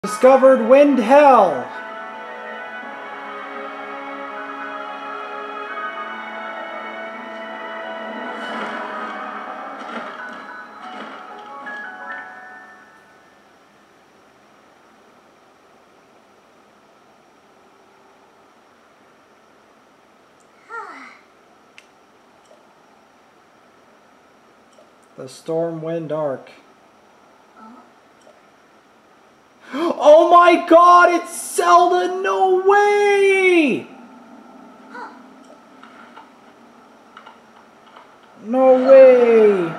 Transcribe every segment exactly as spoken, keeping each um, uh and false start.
Discovered wind hell. The storm wind arc. Oh my god, it's Zelda! No way! No way!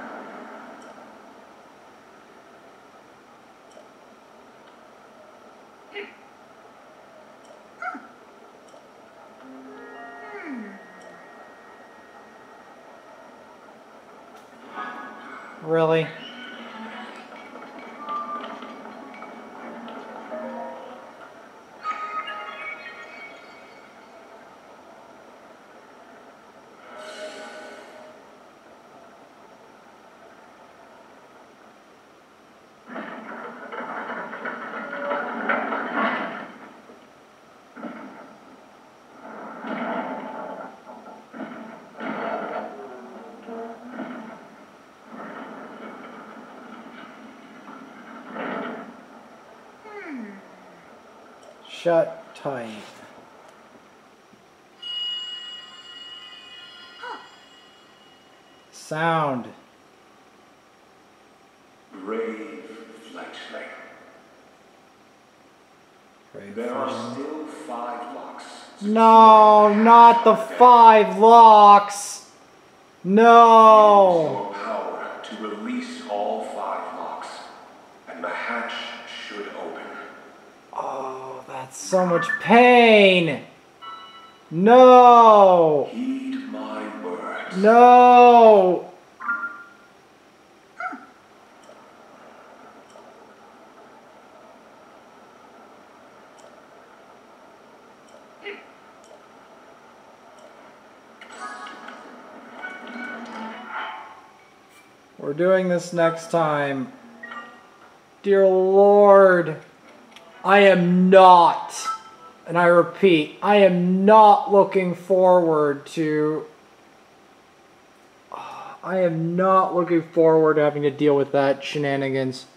Really? Shut tight. Sound. Brave fledgling. Brave there are fledgling. still five locks. No, not the five locks. No. Use your power to release all five locks, and the hatch should open. Oh, that's so much pain. No. Heed my words. No. We're doing this next time. Dear Lord, I am not, and I repeat, I am not looking forward to, I am not looking forward to having to deal with that shenanigans.